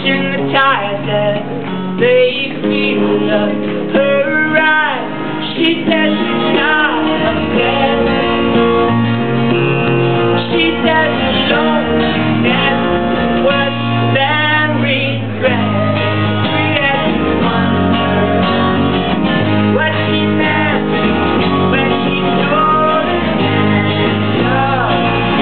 watching the tides as they feel up her eyes. She says she's not upset. She says loneliness is worse than regret. We had to wonder what she meant when she told us that love.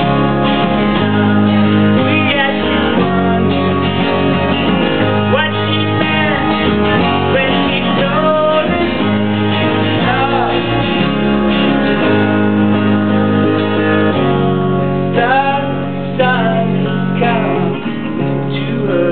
We had to wonder what she meant when she told us love. The sun comes to her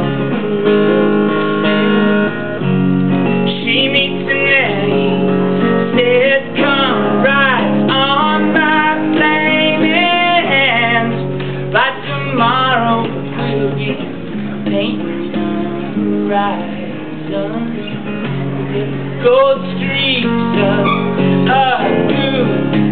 arms. She meets an Eddie, says, "Come right on my flaming hands. By tomorrow we'll be painting the horizon with gold streaks of blue."